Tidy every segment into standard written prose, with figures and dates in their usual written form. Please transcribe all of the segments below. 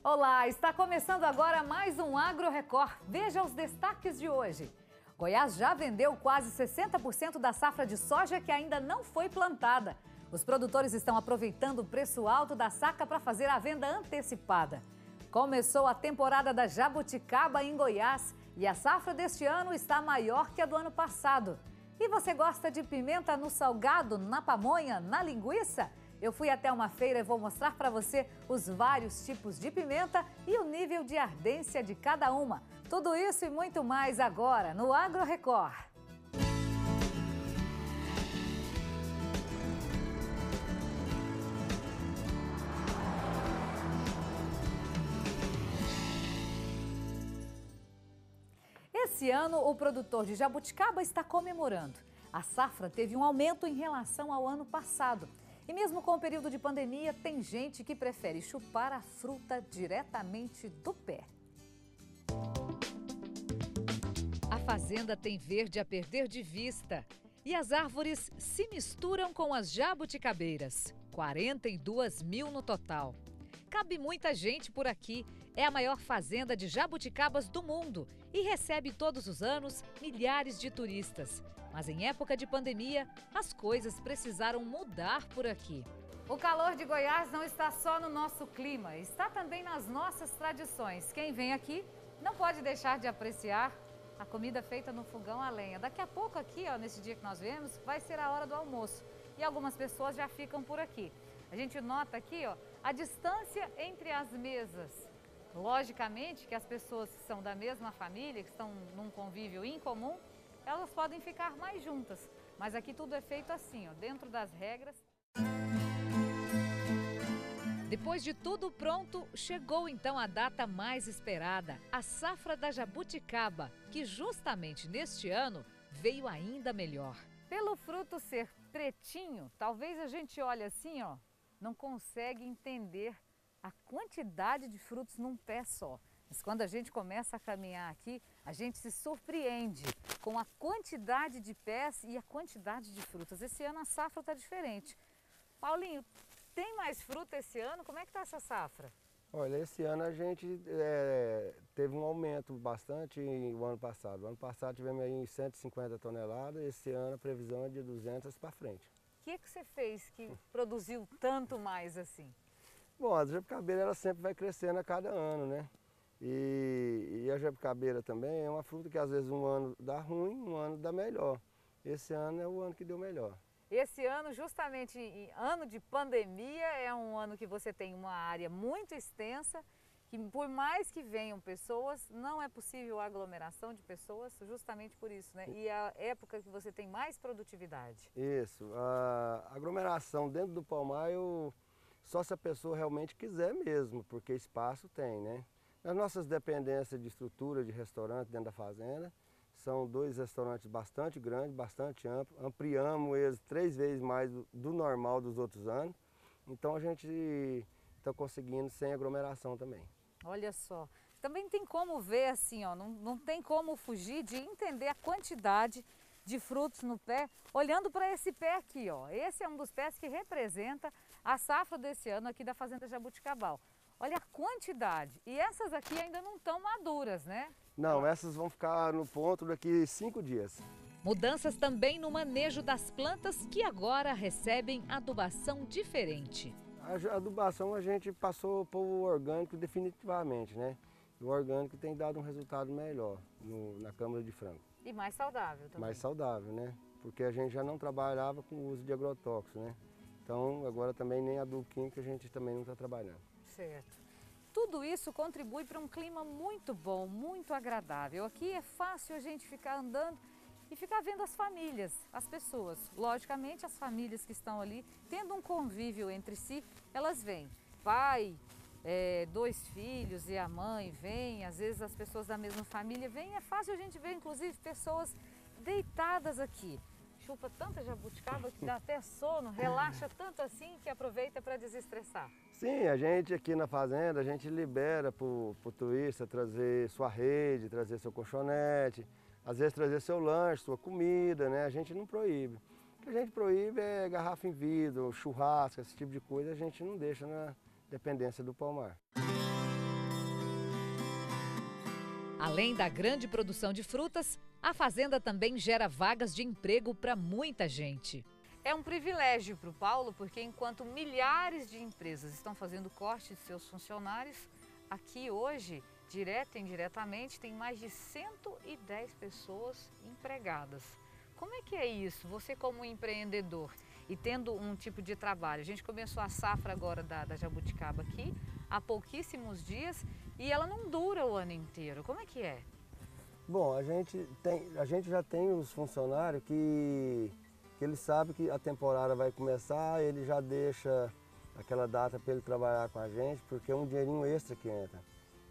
Olá, está começando agora mais um Agro Record. Veja os destaques de hoje. Goiás já vendeu quase 60% da safra de soja que ainda não foi plantada. Os produtores estão aproveitando o preço alto da saca para fazer a venda antecipada. Começou a temporada da jabuticaba em Goiás e a safra deste ano está maior que a do ano passado. E você gosta de pimenta no salgado, na pamonha, na linguiça? Eu fui até uma feira e vou mostrar para você os vários tipos de pimenta e o nível de ardência de cada uma. Tudo isso e muito mais agora no Agro Record. Esse ano, o produtor de jabuticaba está comemorando. A safra teve um aumento em relação ao ano passado. E mesmo com o período de pandemia, tem gente que prefere chupar a fruta diretamente do pé. A fazenda tem verde a perder de vista. E as árvores se misturam com as jabuticabeiras. 42 mil no total. Cabe muita gente por aqui. É a maior fazenda de jabuticabas do mundo e recebe todos os anos milhares de turistas. Mas em época de pandemia, as coisas precisaram mudar por aqui. O calor de Goiás não está só no nosso clima, está também nas nossas tradições. Quem vem aqui não pode deixar de apreciar a comida feita no fogão a lenha. Daqui a pouco aqui, nesse dia que nós vemos, vai ser a hora do almoço. E algumas pessoas já ficam por aqui. A gente nota aqui, a distância entre as mesas. Logicamente que as pessoas que são da mesma família, que estão num convívio incomum, elas podem ficar mais juntas. Mas aqui tudo é feito assim, dentro das regras. Depois de tudo pronto, chegou então a data mais esperada, a safra da jabuticaba, que justamente neste ano veio ainda melhor. Pelo fruto ser pretinho, talvez a gente olhe assim, não consegue entender a quantidade de frutos num pé só. Mas quando a gente começa a caminhar aqui, a gente se surpreende com a quantidade de pés e a quantidade de frutas. Esse ano a safra está diferente. Paulinho, tem mais fruta esse ano? Como é que está essa safra? Olha, esse ano a gente teve um aumento bastante o ano passado. O ano passado tivemos aí 150 toneladas, esse ano a previsão é de 200 para frente. O que você fez que produziu tanto mais assim? Bom, a jabuticaba ela sempre vai crescendo a cada ano, né? E a jabuticaba também é uma fruta que às vezes um ano dá ruim, um ano dá melhor. Esse ano é o ano que deu melhor. Esse ano, justamente em ano de pandemia, é um ano que você tem uma área muito extensa, que por mais que venham pessoas, não é possível aglomeração de pessoas, justamente por isso, né? E é a época que você tem mais produtividade. Isso, a aglomeração dentro do pomar, só se a pessoa realmente quiser mesmo, porque espaço tem, né? As nossas dependências de estrutura de restaurante dentro da fazenda, são 2 restaurantes bastante grandes, bastante amplos, ampliamos eles 3 vezes mais do normal dos outros anos, então a gente está conseguindo sem aglomeração também. Olha só, também tem como ver assim, não tem como fugir de entender a quantidade de frutos no pé, olhando para esse pé aqui, Esse é um dos pés que representa a safra desse ano aqui da Fazenda Jabuticabal. Olha a quantidade. E essas aqui ainda não estão maduras, né? Não, essas vão ficar no ponto daqui 5 dias. Mudanças também no manejo das plantas que agora recebem adubação diferente. A adubação a gente passou para o orgânico definitivamente, né? O orgânico tem dado um resultado melhor na câmara de frango. E mais saudável também. Mais saudável, né? Porque a gente já não trabalhava com o uso de agrotóxicos, né? Então agora também nem adubo químico a gente também não está trabalhando. Certo. Tudo isso contribui para um clima muito bom, muito agradável. Aqui é fácil a gente ficar andando e ficar vendo as famílias, as pessoas. Logicamente, as famílias que estão ali, tendo um convívio entre si, elas vêm. Pai, 2 filhos e a mãe vêm, às vezes as pessoas da mesma família vêm. É fácil a gente ver, inclusive, pessoas deitadas aqui. Chupa tanta jabuticaba que dá até sono, relaxa tanto assim que aproveita para desestressar. Sim, a gente aqui na fazenda, a gente libera para o turista trazer sua rede, trazer seu colchonete, às vezes trazer seu lanche, sua comida, né? A gente não proíbe. O que a gente proíbe é garrafa em vidro, churrasco, esse tipo de coisa, a gente não deixa na dependência do pomar. Além da grande produção de frutas, a fazenda também gera vagas de emprego para muita gente. É um privilégio para o Paulo, porque enquanto milhares de empresas estão fazendo corte de seus funcionários, aqui hoje, direto e indiretamente, tem mais de 110 pessoas empregadas. Como é que é isso? Você como empreendedor e tendo um tipo de trabalho, a gente começou a safra agora da jabuticaba aqui há pouquíssimos dias e ela não dura o ano inteiro. Como é que é? Bom, a gente já tem os funcionários que eles sabem que a temporada vai começar, ele já deixa aquela data para ele trabalhar com a gente, porque é um dinheirinho extra que entra.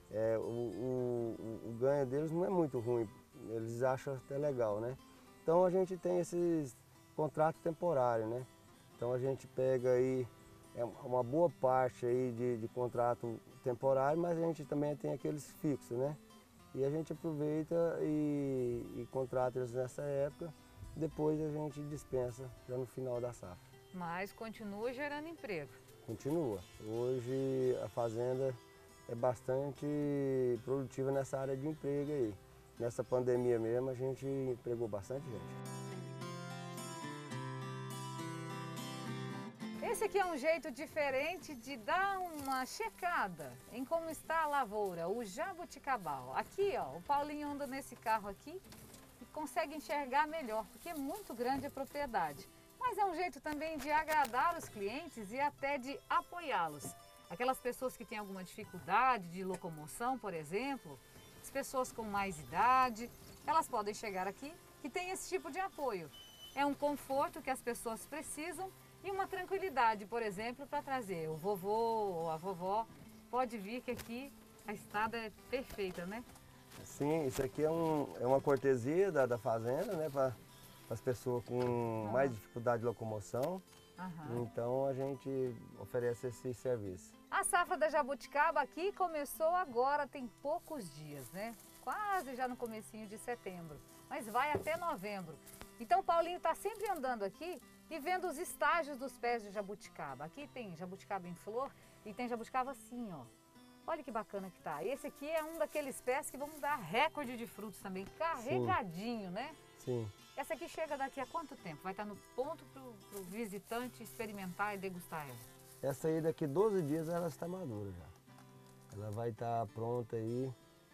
O ganho deles não é muito ruim, eles acham até legal, né? Então a gente tem esses contratos temporários, né? Então a gente pega aí uma boa parte aí de contrato temporário, mas a gente também tem aqueles fixos, né? E a gente aproveita e contrata eles nessa época, depois a gente dispensa já no final da safra. Mas continua gerando emprego. Continua. Hoje a fazenda é bastante produtiva nessa área de emprego aí. Nessa pandemia mesmo a gente empregou bastante gente. Esse aqui é um jeito diferente de dar uma checada em como está a lavoura, o jabuticabal. Aqui, ó, o Paulinho anda nesse carro aqui e consegue enxergar melhor, porque é muito grande a propriedade. Mas é um jeito também de agradar os clientes e até de apoiá-los. Aquelas pessoas que têm alguma dificuldade de locomoção, por exemplo, as pessoas com mais idade, elas podem chegar aqui e tem esse tipo de apoio. É um conforto que as pessoas precisam e uma tranquilidade, por exemplo, para trazer o vovô ou a vovó. Pode vir que aqui a estrada é perfeita, né? Sim, isso aqui é uma cortesia da fazenda, né? Para as pessoas com mais dificuldade de locomoção. Então a gente oferece esse serviço. A safra da jabuticaba aqui começou agora, tem poucos dias, né? Quase já no comecinho de setembro, mas vai até novembro. Então o Paulinho está sempre andando aqui e vendo os estágios dos pés de jabuticaba. Aqui tem jabuticaba em flor e tem jabuticaba assim, ó. Olha que bacana que tá. Esse aqui é um daqueles pés que vamos dar recorde de frutos também, carregadinho, né? Sim. Essa aqui chega daqui a quanto tempo? Vai estar no ponto para o visitante experimentar e degustar ela? Essa aí daqui 12 dias ela está madura já. Ela vai estar pronta aí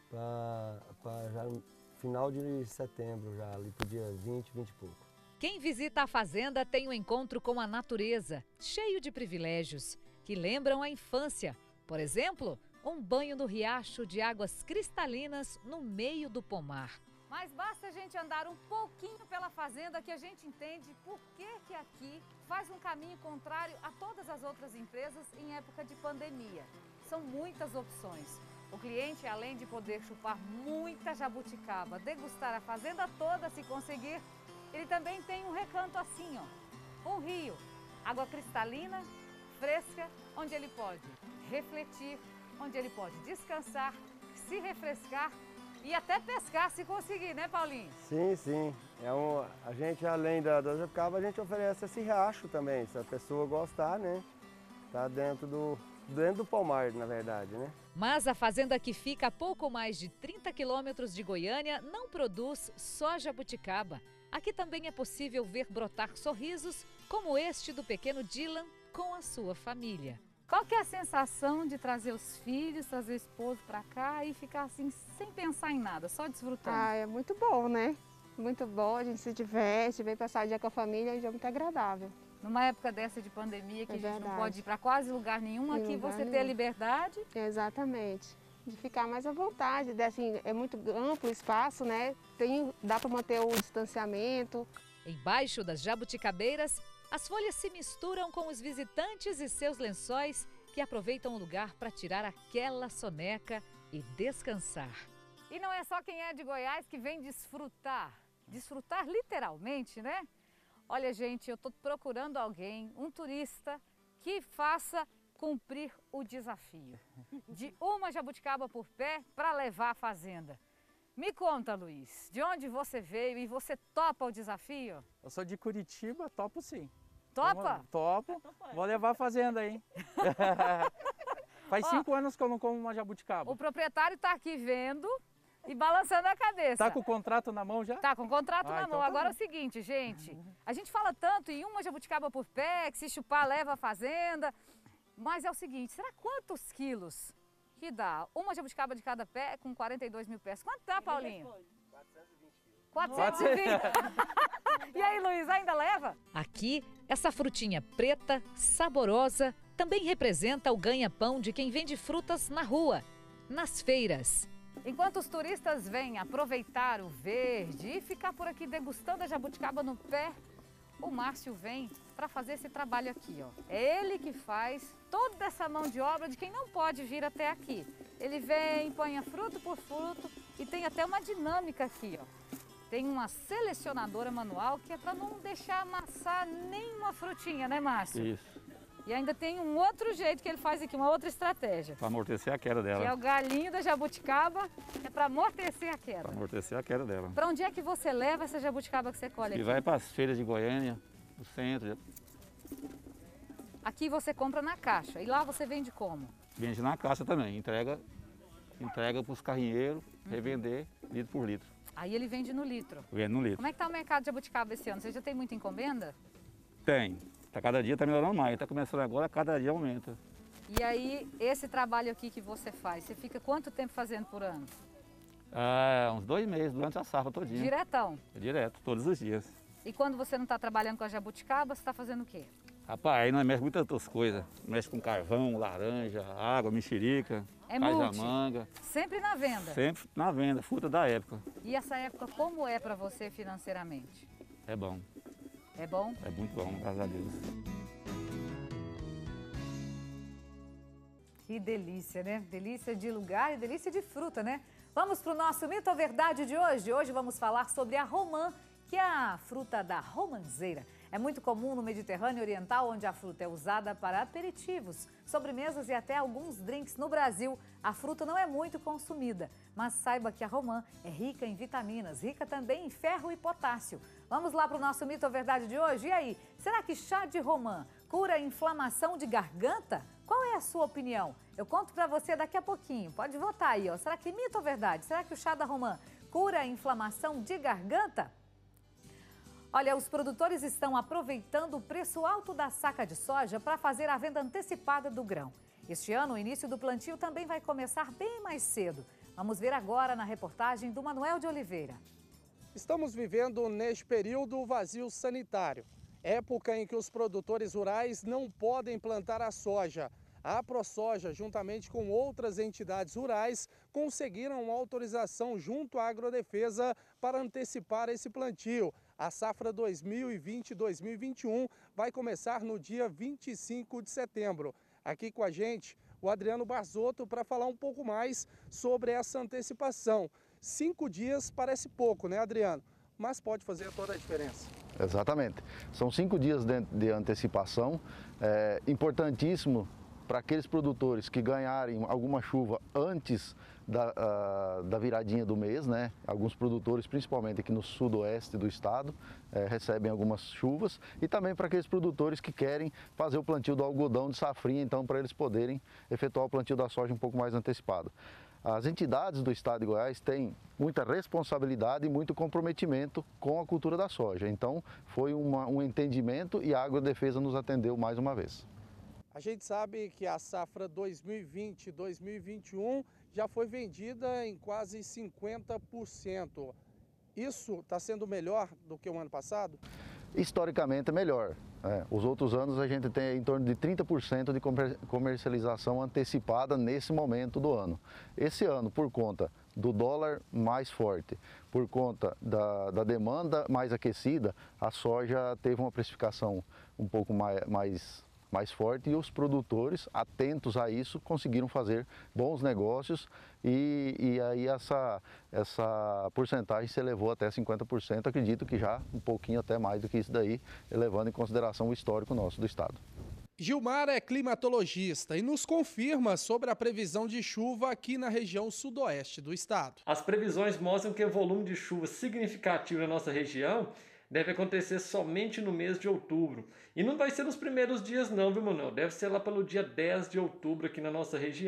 para já no final de setembro, já ali para o dia 20 e pouco. Quem visita a fazenda tem um encontro com a natureza, cheio de privilégios, que lembram a infância. Por exemplo, um banho no riacho de águas cristalinas no meio do pomar. Mas basta a gente andar um pouquinho pela fazenda que a gente entende por que aqui faz um caminho contrário a todas as outras empresas em época de pandemia. São muitas opções. O cliente, além de poder chupar muita jabuticaba, degustar a fazenda toda se conseguir, ele também tem um recanto assim, ó, um rio, água cristalina, fresca, onde ele pode refletir, onde ele pode descansar, se refrescar e até pescar se conseguir, né, Paulinho? Sim, sim. A gente, além da jabuticaba, a gente oferece esse riacho também, se a pessoa gostar, né? Tá dentro do pomar, na verdade, né? Mas a fazenda que fica a pouco mais de 30 quilômetros de Goiânia não produz só jabuticaba. Aqui também é possível ver brotar sorrisos como este do pequeno Dylan com a sua família. Qual que é a sensação de trazer os filhos, trazer o esposo para cá e ficar assim sem pensar em nada, só desfrutando? Ah, é muito bom, né? Muito bom, a gente se diverte, vem passar o dia com a família e é muito agradável. Numa época dessa de pandemia que a gente não pode ir para quase lugar nenhum, aqui lugar você nenhum. tem a liberdade. Exatamente. De ficar mais à vontade, assim, é muito amplo o espaço, né? Dá para manter o distanciamento. Embaixo das jabuticabeiras, as folhas se misturam com os visitantes e seus lençóis que aproveitam o lugar para tirar aquela soneca e descansar. E não é só quem é de Goiás que vem desfrutar. Desfrutar literalmente, né? Olha, gente, eu estou procurando alguém, um turista, que faça cumprir o desafio de uma jabuticaba por pé para levar à fazenda. Me conta, Luiz, de onde você veio e você topa o desafio? Eu sou de Curitiba, topo sim. Topa? Topo. Vou levar a fazenda, hein? Faz 5 anos que eu não como uma jabuticaba. O proprietário está aqui vendo E balançando a cabeça. Tá com o contrato na mão já? Tá com o contrato na então mão. tá Agora é bom. o seguinte, gente. A gente fala tanto em uma jabuticaba por pé, que se chupar leva a fazenda. Mas é o seguinte, será quantos quilos que dá uma jabuticaba de cada pé com 42 mil pés? Quanto dá, Paulinho? 420. E aí, Luiz, ainda leva? Aqui, essa frutinha preta, saborosa, também representa o ganha-pão de quem vende frutas na rua, nas feiras. Enquanto os turistas vêm aproveitar o verde e ficar por aqui degustando a jabuticaba no pé, o Márcio vem para fazer esse trabalho aqui, ó. É ele que faz toda essa mão de obra de quem não pode vir até aqui. Ele vem, põe fruto por fruto e tem até uma dinâmica aqui, ó. Tem uma selecionadora manual que é para não deixar amassar nenhuma frutinha, né, Márcio? Isso, E ainda tem um outro jeito que ele faz aqui, uma outra estratégia. para amortecer a queda dela. Que é o galinho da jabuticaba, é para amortecer a queda. Para amortecer a queda dela. Para onde é que você leva essa jabuticaba que você colhe E aqui? vai para as feiras de Goiânia, no centro, Aqui você compra na caixa e lá você vende como? vende na caixa também, entrega para os carrinheiros, revender litro por litro. Aí ele vende no litro. Vende no litro. Como é que está o mercado de jabuticaba esse ano? Você já tem muita encomenda? Tem. Cada dia está melhorando mais. Está começando agora, cada dia aumenta. E aí, esse trabalho aqui que você faz, você fica quanto tempo fazendo por ano? Uns 2 meses durante a safra todinha. Diretão. Direto, todos os dias. E quando você não está trabalhando com a jabuticaba, você está fazendo o quê? Rapaz, aí nós mexemos muitas outras coisas. Mexe com carvão, laranja, água, mexerica, É faz multi. a manga. Sempre na venda. Sempre na venda, fruta da época. E essa época, como é para você financeiramente? É bom, É bom? é muito bom, graças a Deus. Que delícia, né? Delícia de lugar e delícia de fruta, né? Vamos para o nosso mito ou verdade de hoje? Hoje vamos falar sobre a romã, que é a fruta da romanceira. É muito comum no Mediterrâneo Oriental, onde a fruta é usada para aperitivos, sobremesas e até alguns drinks. No Brasil, a fruta não é muito consumida, mas saiba que a romã é rica em vitaminas, rica também em ferro e potássio. Vamos lá para o nosso mito ou verdade de hoje? E aí, será que chá de romã cura a inflamação de garganta? Qual é a sua opinião? Eu conto para você daqui a pouquinho. Pode votar aí, ó. Será que mito ou verdade? Será que o chá da romã cura a inflamação de garganta? Olha, os produtores estão aproveitando o preço alto da saca de soja para fazer a venda antecipada do grão. Este ano, o início do plantio também vai começar bem mais cedo. Vamos ver agora na reportagem do Manuel de Oliveira. Estamos vivendo neste período o vazio sanitário, época em que os produtores rurais não podem plantar a soja. A ProSoja, juntamente com outras entidades rurais, conseguiram uma autorização junto à Agrodefesa para antecipar esse plantio. A safra 2020-2021 vai começar no dia 25 de setembro. Aqui com a gente, o Adriano Barzotto, para falar um pouco mais sobre essa antecipação. 5 dias parece pouco, né, Adriano? Mas pode fazer toda a diferença. Exatamente. São 5 dias de antecipação. É importantíssimo para aqueles produtores que ganharem alguma chuva antes da viradinha do mês, né? Alguns produtores, principalmente aqui no sudoeste do estado, recebem algumas chuvas, e também para aqueles produtores que querem fazer o plantio do algodão de safrinha, então para eles poderem efetuar o plantio da soja um pouco mais antecipado. As entidades do estado de Goiás têm muita responsabilidade e muito comprometimento com a cultura da soja. Então foi um entendimento e a Agrodefesa nos atendeu mais uma vez. A gente sabe que a safra 2020-2021 já foi vendida em quase 50%. Isso está sendo melhor do que o ano passado? Historicamente é melhor. Os outros anos a gente tem em torno de 30% de comercialização antecipada nesse momento do ano. Esse ano, por conta do dólar mais forte, por conta da demanda mais aquecida, a soja teve uma precificação um pouco mais forte, e os produtores, atentos a isso, conseguiram fazer bons negócios, e aí essa porcentagem se elevou até 50%, acredito que já um pouquinho até mais do que isso daí, levando em consideração o histórico nosso do estado. Gilmar é climatologista e nos confirma sobre a previsão de chuva aqui na região sudoeste do estado. As previsões mostram que o volume de chuva significativo na nossa região deve acontecer somente no mês de outubro. E não vai ser nos primeiros dias não, viu, Manuel? Deve ser lá pelo dia 10 de outubro aqui na nossa região.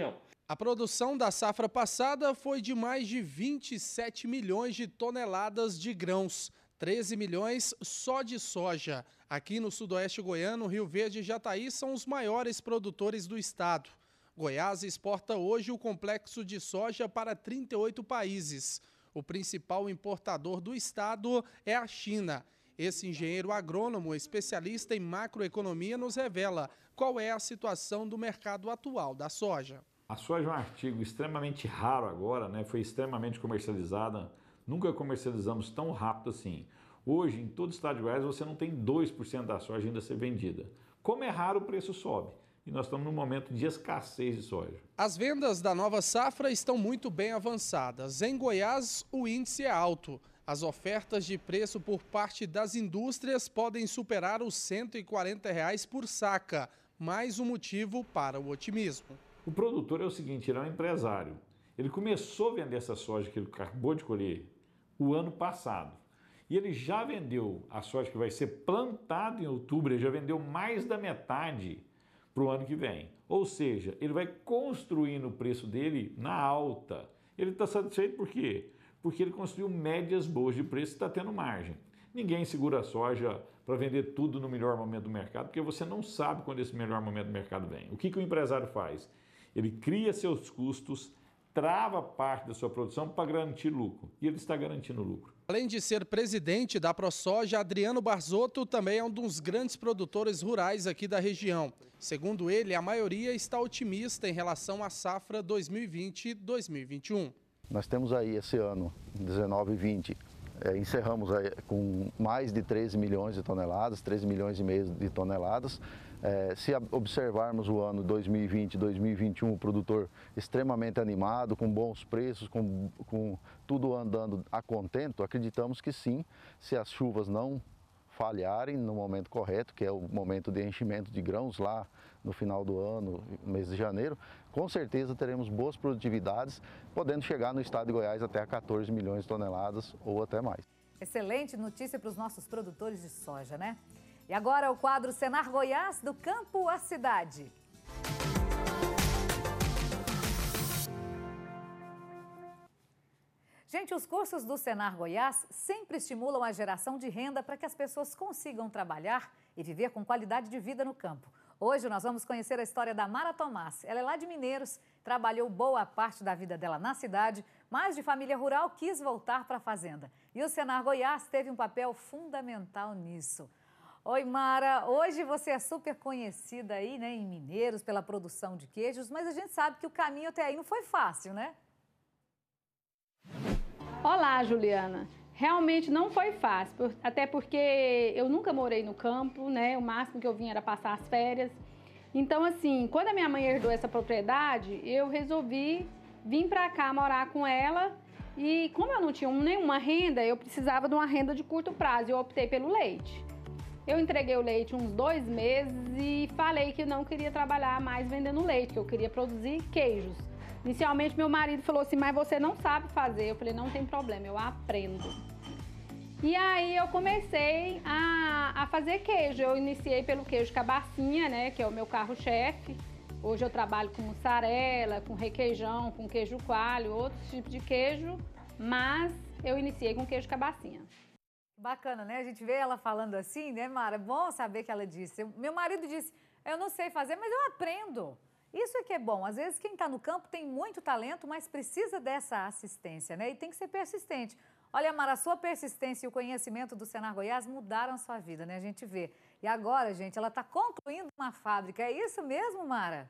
A produção da safra passada foi de mais de 27 milhões de toneladas de grãos, 13 milhões só de soja. Aqui no sudoeste goiano, Rio Verde e Jataí são os maiores produtores do estado. Goiás exporta hoje o complexo de soja para 38 países. O principal importador do estado é a China. Esse engenheiro agrônomo, especialista em macroeconomia, nos revela qual é a situação do mercado atual da soja. A soja é um artigo extremamente raro agora, né? Foi extremamente comercializada. Nunca comercializamos tão rápido assim. Hoje, em todo o estado de Goiás, você não tem 2% da soja ainda a ser vendida. Como é raro, o preço sobe. E nós estamos num momento de escassez de soja. As vendas da nova safra estão muito bem avançadas. Em Goiás, o índice é alto. As ofertas de preço por parte das indústrias podem superar os R$ 140 por saca. Mais um motivo para o otimismo. O produtor é o seguinte, ele é um empresário. Ele começou a vender essa soja que ele acabou de colher o ano passado. E ele já vendeu a soja que vai ser plantada em outubro, ele já vendeu mais da metade para o ano que vem. Ou seja, ele vai construindo o preço dele na alta. Ele está satisfeito por quê? Porque ele construiu médias boas de preço e está tendo margem. Ninguém segura a soja para vender tudo no melhor momento do mercado, porque você não sabe quando esse melhor momento do mercado vem. O que o empresário faz? Ele cria seus custos, trava parte da sua produção para garantir lucro. E ele está garantindo lucro. Além de ser presidente da ProSoja, Adriano Barzotto também é um dos grandes produtores rurais aqui da região. Segundo ele, a maioria está otimista em relação à safra 2020-2021. Nós temos aí esse ano, 19 e 20, encerramos aí com mais de 13 milhões de toneladas, 13 milhões e meio de toneladas. Se observarmos o ano 2020 2021, o produtor extremamente animado, com bons preços, com tudo andando a contento, acreditamos que sim, se as chuvas não falharem no momento correto, que é o momento de enchimento de grãos lá no final do ano, mês de janeiro, com certeza teremos boas produtividades, podendo chegar no estado de Goiás até a 14 milhões de toneladas ou até mais. Excelente notícia para os nossos produtores de soja, né? E agora o quadro Senar Goiás, do campo à cidade. Gente, os cursos do Senar Goiás sempre estimulam a geração de renda para que as pessoas consigam trabalhar e viver com qualidade de vida no campo. Hoje nós vamos conhecer a história da Mara Tomás. Ela é lá de Mineiros, trabalhou boa parte da vida dela na cidade, mas de família rural quis voltar para a fazenda. E o Senar Goiás teve um papel fundamental nisso. Oi, Mara, hoje você é super conhecida aí, né, em Mineiros pela produção de queijos, mas a gente sabe que o caminho até aí não foi fácil, né? Olá, Juliana. Realmente não foi fácil, até porque eu nunca morei no campo, né? O máximo que eu vim era passar as férias. Então, assim, quando a minha mãe herdou essa propriedade, eu resolvi vir para cá morar com ela. E como eu não tinha nenhuma renda, eu precisava de uma renda de curto prazo. Eu optei pelo leite. Eu entreguei o leite uns 2 meses e falei que não queria trabalhar mais vendendo leite, que eu queria produzir queijos. Inicialmente, meu marido falou assim, mas você não sabe fazer. Eu falei, não tem problema, eu aprendo. E aí eu comecei a fazer queijo. Eu iniciei pelo queijo cabacinha, né, que é o meu carro-chefe. Hoje eu trabalho com mussarela, com requeijão, com queijo coalho, outros tipos de queijo, mas eu iniciei com queijo cabacinha. Bacana, né? A gente vê ela falando assim, né, Mara? Bom saber que ela disse. Meu marido disse, eu não sei fazer, mas eu aprendo. Isso é que é bom. Às vezes quem está no campo tem muito talento, mas precisa dessa assistência, né? E tem que ser persistente. Olha, Mara, a sua persistência e o conhecimento do Senar Goiás mudaram a sua vida, né? A gente vê. E agora, gente, ela está concluindo uma fábrica. É isso mesmo, Mara?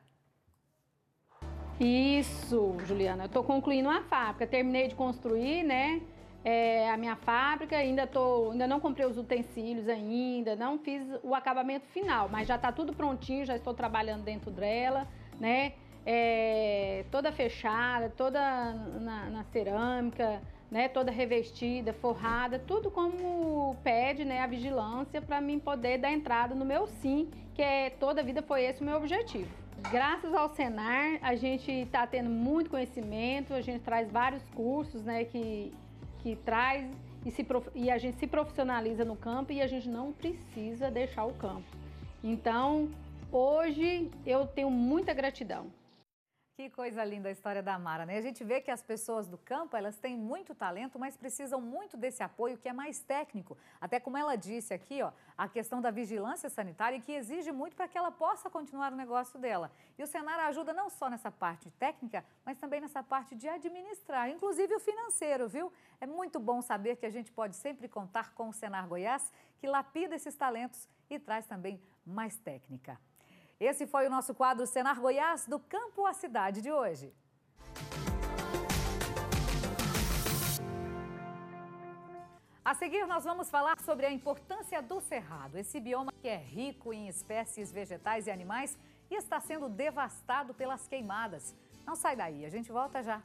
Isso, Juliana. Eu estou concluindo uma fábrica. Terminei de construir, né? A minha fábrica, ainda não comprei os utensílios ainda, não fiz o acabamento final, mas já está tudo prontinho, já estou trabalhando dentro dela, né? Toda fechada, toda na cerâmica, né? Toda revestida, forrada, tudo como pede, né? A vigilância para mim poder dar entrada no meu sim, que toda a vida foi esse o meu objetivo. Graças ao Senar, a gente está tendo muito conhecimento, a gente traz vários cursos, né? Que traz e a gente se profissionaliza no campo e a gente não precisa deixar o campo. Então, hoje eu tenho muita gratidão. Que coisa linda a história da Mara, né? A gente vê que as pessoas do campo, elas têm muito talento, mas precisam muito desse apoio que é mais técnico. Até como ela disse aqui, ó, a questão da vigilância sanitária, que exige muito para que ela possa continuar o negócio dela. E o Senar ajuda não só nessa parte técnica, mas também nessa parte de administrar, inclusive o financeiro, viu? É muito bom saber que a gente pode sempre contar com o Senar Goiás, que lapida esses talentos e traz também mais técnica. Esse foi o nosso quadro Senar Goiás, do campo à cidade de hoje. A seguir, nós vamos falar sobre a importância do cerrado, esse bioma que é rico em espécies vegetais e animais e está sendo devastado pelas queimadas. Não sai daí, a gente volta já.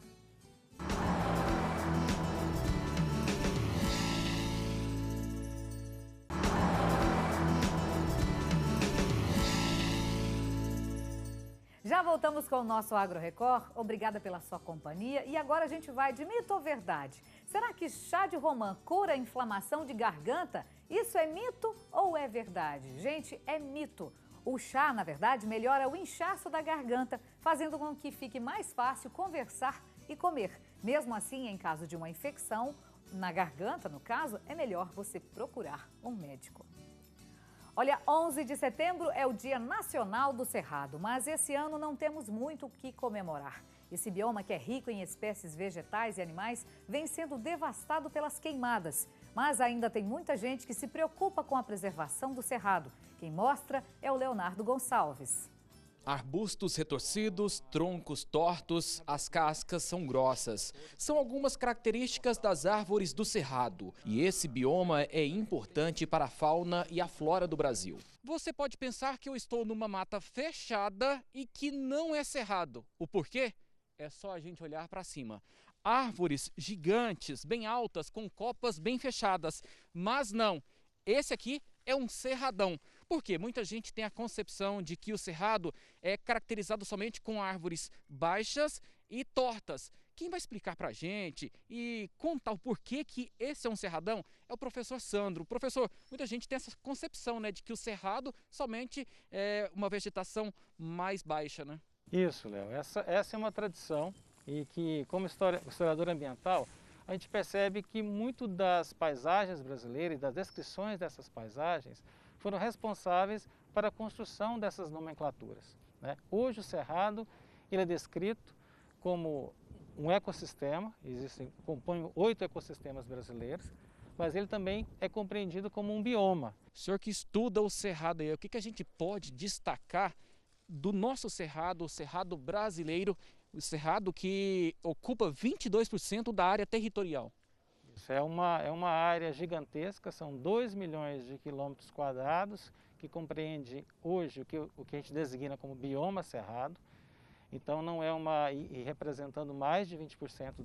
Já voltamos com o nosso Agro Record. Obrigada pela sua companhia. E agora a gente vai de mito ou verdade? Será que chá de romã cura a inflamação de garganta? Isso é mito ou é verdade? Gente, é mito. O chá, na verdade, melhora o inchaço da garganta, fazendo com que fique mais fácil conversar e comer. Mesmo assim, em caso de uma infecção na garganta, no caso, é melhor você procurar um médico. Olha, 11 de setembro é o Dia Nacional do Cerrado, mas esse ano não temos muito o que comemorar. Esse bioma, que é rico em espécies vegetais e animais, vem sendo devastado pelas queimadas. Mas ainda tem muita gente que se preocupa com a preservação do cerrado. Quem mostra é o Leonardo Gonçalves. Arbustos retorcidos, troncos tortos, as cascas são grossas. São algumas características das árvores do cerrado. E esse bioma é importante para a fauna e a flora do Brasil. Você pode pensar que eu estou numa mata fechada e que não é cerrado. O porquê? É só a gente olhar para cima. Árvores gigantes, bem altas, com copas bem fechadas. Mas não, esse aqui é um cerradão. Porque muita gente tem a concepção de que o cerrado é caracterizado somente com árvores baixas e tortas. Quem vai explicar para a gente e contar o porquê que esse é um cerradão é o professor Sandro. Professor, muita gente tem essa concepção, né, de que o cerrado somente é uma vegetação mais baixa, né? Isso, Léo. Essa é uma tradição e que, como historiador ambiental, a gente percebe que muito das paisagens brasileiras e das descrições dessas paisagens foram responsáveis para a construção dessas nomenclaturas, né? Hoje o cerrado ele é descrito como um ecossistema, compõe 8 ecossistemas brasileiros, mas ele também é compreendido como um bioma. O senhor que estuda o cerrado aí, o que a gente pode destacar do nosso cerrado, o cerrado brasileiro, o cerrado que ocupa 22% da área territorial? Isso é uma área gigantesca, são 2 milhões de quilômetros quadrados, que compreende hoje o que a gente designa como bioma cerrado. Então não é e representando mais de 20%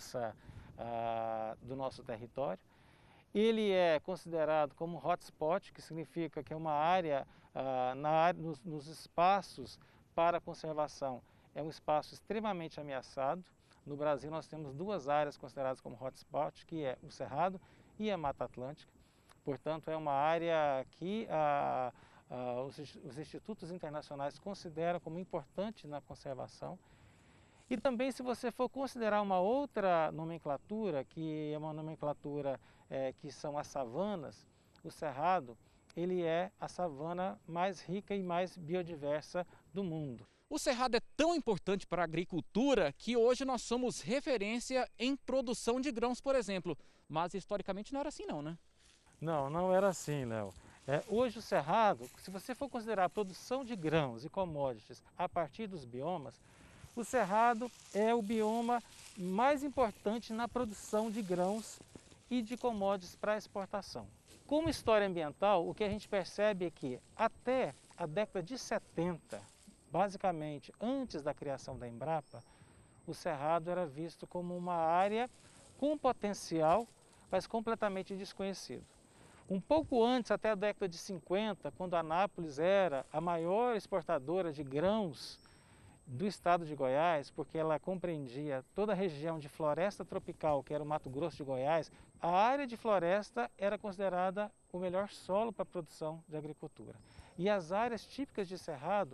do nosso território. Ele é considerado como hotspot, que significa que é uma área, nos espaços para conservação, é um espaço extremamente ameaçado. No Brasil nós temos 2 áreas consideradas como hotspot, que é o Cerrado e a Mata Atlântica. Portanto, é uma área que os institutos internacionais consideram como importante na conservação. E também, se você for considerar uma outra nomenclatura, que é uma nomenclatura que são as savanas, o Cerrado ele é a savana mais rica e mais biodiversa do mundo. O cerrado é tão importante para a agricultura que hoje nós somos referência em produção de grãos, por exemplo. Mas historicamente não era assim não, né? Não era assim, Léo. Hoje o cerrado, se você for considerar a produção de grãos e commodities a partir dos biomas, o cerrado é o bioma mais importante na produção de grãos e de commodities para exportação. Como história ambiental, o que a gente percebe é que até a década de 70, basicamente antes da criação da Embrapa, o cerrado era visto como uma área com potencial, mas completamente desconhecido. Um pouco antes, até a década de 50, quando Anápolis era a maior exportadora de grãos do estado de Goiás, porque ela compreendia toda a região de floresta tropical, que era o Mato Grosso de Goiás, a área de floresta era considerada o melhor solo para a produção de agricultura. E as áreas típicas de cerrado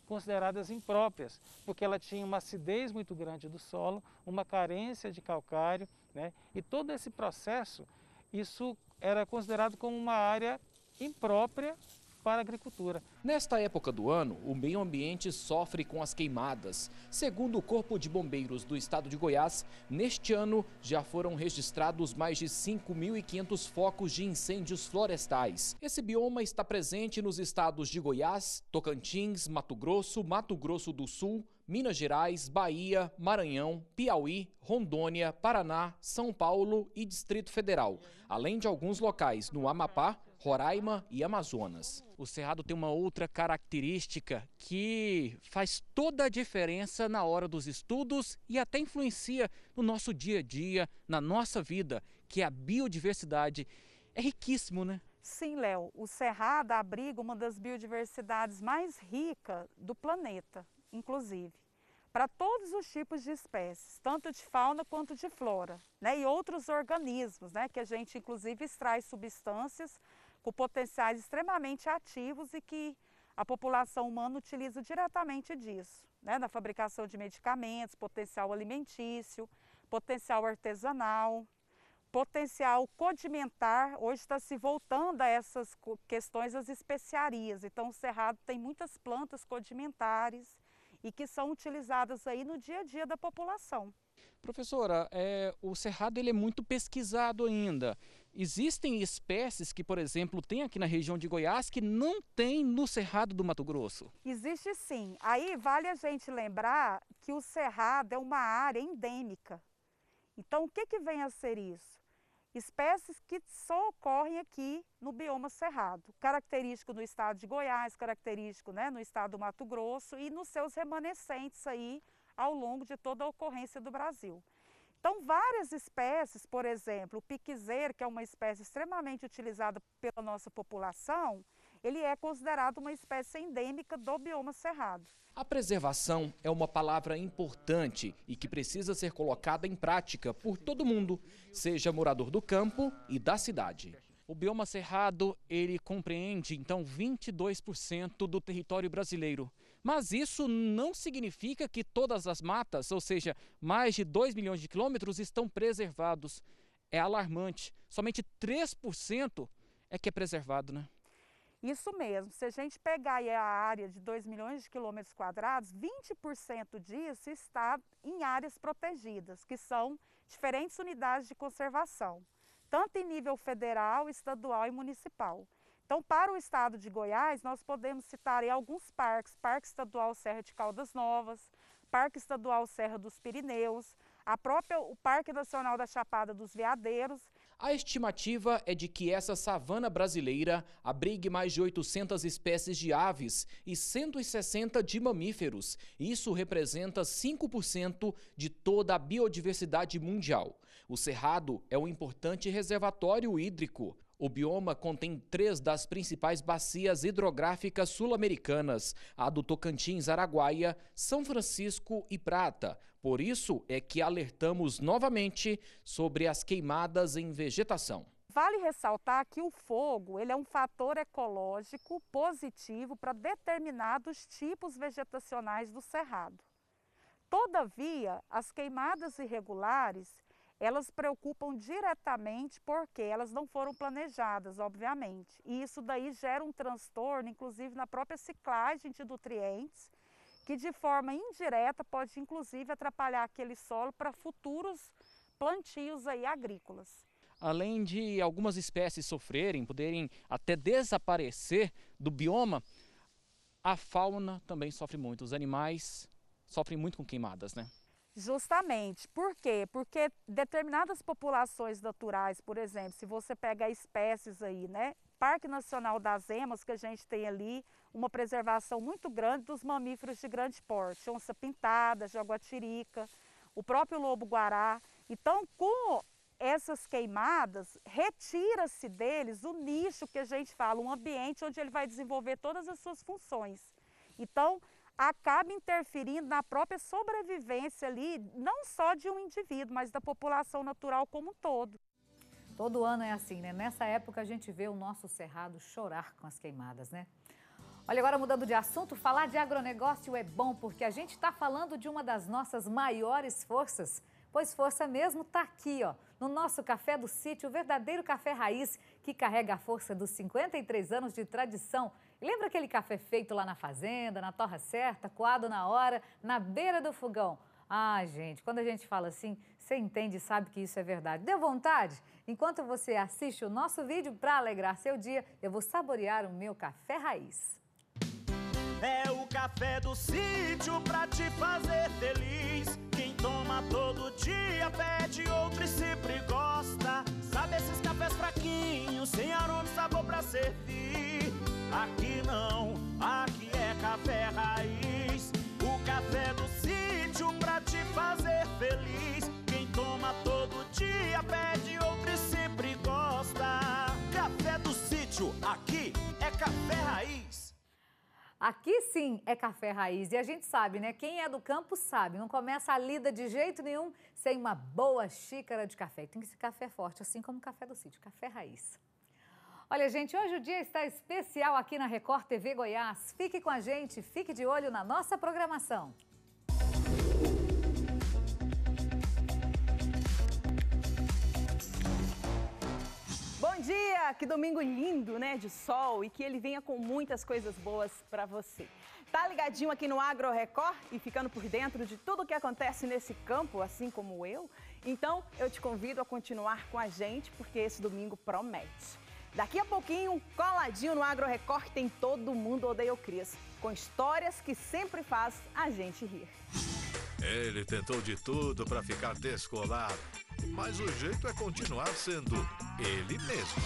consideradas impróprias, porque ela tinha uma acidez muito grande do solo, uma carência de calcário, né? E todo esse processo, isso era considerado como uma área imprópria para a agricultura. Nesta época do ano, o meio ambiente sofre com as queimadas. Segundo o Corpo de Bombeiros do Estado de Goiás, neste ano já foram registrados mais de 5.500 focos de incêndios florestais. Esse bioma está presente nos estados de Goiás, Tocantins, Mato Grosso do Sul, Minas Gerais, Bahia, Maranhão, Piauí, Rondônia, Paraná, São Paulo e Distrito Federal, além de alguns locais no Amapá, Roraima e Amazonas. O Cerrado tem uma outra característica que faz toda a diferença na hora dos estudos e até influencia no nosso dia a dia, na nossa vida, que é a biodiversidade. É riquíssimo, né? Sim, Léo. O Cerrado abriga uma das biodiversidades mais ricas do planeta, inclusive, para todos os tipos de espécies, tanto de fauna quanto de flora, né? E outros organismos, né? Que a gente, inclusive, extrai substâncias com potenciais extremamente ativos e que a população humana utiliza diretamente disso, né? Na fabricação de medicamentos, potencial alimentício, potencial artesanal, potencial condimentar. Hoje está se voltando a essas questões das especiarias. Então o Cerrado tem muitas plantas condimentares e que são utilizadas aí no dia a dia da população. Professora, o Cerrado ele é muito pesquisado ainda. Existem espécies que, por exemplo, tem aqui na região de Goiás que não tem no Cerrado do Mato Grosso? Existe sim. Aí vale a gente lembrar que o Cerrado é uma área endêmica. Então o que vem a ser isso? Espécies que só ocorrem aqui no bioma Cerrado, característico no estado de Goiás, característico, né, no estado do Mato Grosso e nos seus remanescentes aí ao longo de toda a ocorrência do Brasil. Então, várias espécies, por exemplo, o piquezeiro, que é uma espécie extremamente utilizada pela nossa população, ele é considerado uma espécie endêmica do bioma Cerrado. A preservação é uma palavra importante e que precisa ser colocada em prática por todo mundo, seja morador do campo e da cidade. O bioma Cerrado, ele compreende, então, 22% do território brasileiro. Mas isso não significa que todas as matas, ou seja, mais de 2 milhões de quilômetros, estão preservados. É alarmante. Somente 3% é que é preservado, né? Isso mesmo. Se a gente pegar aí a área de 2 milhões de quilômetros quadrados, 20% disso está em áreas protegidas, que são diferentes unidades de conservação, tanto em nível federal, estadual e municipal. Então, para o estado de Goiás, nós podemos citar aí alguns parques: Parque Estadual Serra de Caldas Novas, Parque Estadual Serra dos Pirineus, o Parque Nacional da Chapada dos Veadeiros. A estimativa é de que essa savana brasileira abrigue mais de 800 espécies de aves e 160 de mamíferos. Isso representa 5% de toda a biodiversidade mundial. O Cerrado é um importante reservatório hídrico. O bioma contém 3 das principais bacias hidrográficas sul-americanas, a do Tocantins, Araguaia, São Francisco e Prata. Por isso é que alertamos novamente sobre as queimadas em vegetação. Vale ressaltar que o fogo ele é um fator ecológico positivo para determinados tipos vegetacionais do Cerrado. Todavia, as queimadas irregulares, elas preocupam diretamente porque elas não foram planejadas, obviamente. E isso daí gera um transtorno, inclusive na própria ciclagem de nutrientes, que de forma indireta pode inclusive atrapalhar aquele solo para futuros plantios aí agrícolas. Além de algumas espécies sofrerem, poderem até desaparecer do bioma, a fauna também sofre muito. Os animais sofrem muito com queimadas, né? Justamente. Por quê? Porque determinadas populações naturais, por exemplo, se você pega espécies aí, né? Parque Nacional das Emas, que a gente tem ali uma preservação muito grande dos mamíferos de grande porte, onça-pintada, jaguatirica, o próprio lobo-guará. Então, com essas queimadas, retira-se deles o nicho que a gente fala, um ambiente onde ele vai desenvolver todas as suas funções. Então, acaba interferindo na própria sobrevivência ali, não só de um indivíduo, mas da população natural como um todo. Todo ano é assim, né? Nessa época a gente vê o nosso Cerrado chorar com as queimadas, né? Olha, agora mudando de assunto, falar de agronegócio é bom porque a gente está falando de uma das nossas maiores forças. Pois força mesmo está aqui, ó, no nosso Café do Sítio, o verdadeiro café raiz que carrega a força dos 53 anos de tradição. Lembra aquele café feito lá na fazenda, na torra certa, coado na hora, na beira do fogão? Ah, gente, quando a gente fala assim, você entende e sabe que isso é verdade. Deu vontade? Enquanto você assiste o nosso vídeo para alegrar seu dia, eu vou saborear o meu café raiz. É o café do sítio pra te fazer feliz. Quem toma todo dia pede outro e sempre gosta. Sabe esses cafés fraquinhos, sem aroma e sabor pra servir? Aqui não, aqui é café raiz. O café do sítio pra te fazer feliz. Quem toma todo dia pede outro e sempre gosta. Café do sítio, aqui é café raiz. Aqui sim é café raiz e a gente sabe, né? Quem é do campo sabe, não começa a lida de jeito nenhum sem uma boa xícara de café. E tem que ser café forte, assim como o café do sítio, café raiz. Olha, gente, hoje o dia está especial aqui na Record TV Goiás. Fique com a gente, fique de olho na nossa programação. Bom dia! Que domingo lindo, né, de sol e que ele venha com muitas coisas boas para você. Tá ligadinho aqui no Agro Record e ficando por dentro de tudo o que acontece nesse campo, assim como eu? Então, eu te convido a continuar com a gente, porque esse domingo promete. Daqui a pouquinho, coladinho no Agro Record, tem Todo Mundo Odeia o Cris, com histórias que sempre faz a gente rir. Ele tentou de tudo para ficar descolado, mas o jeito é continuar sendo ele mesmo.